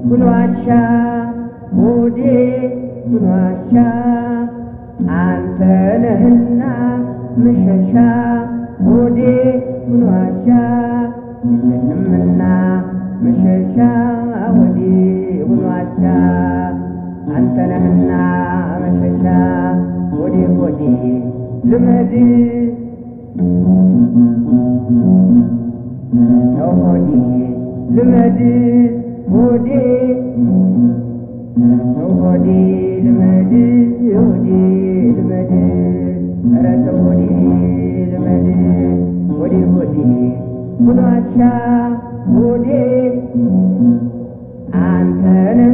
ሁኗሻ ሆዴ ሁኗሻ አንተ ነህና መሸሻ ሆዴ ሁኗሻ የለንምና መሸሻ ሆዴ ሁኗሻ አንተ ነህና መሸሻ ሆዴ ሆዴ ልመድ ተው ሆዴ ልመድ ሆዴ ተው ሆዴ ልመድ ሆዴ ልመድ ኧረ ተው ሆዴ ልመድ ሆዴ ሆዴ ሁኗሻ ሆዴ አንተ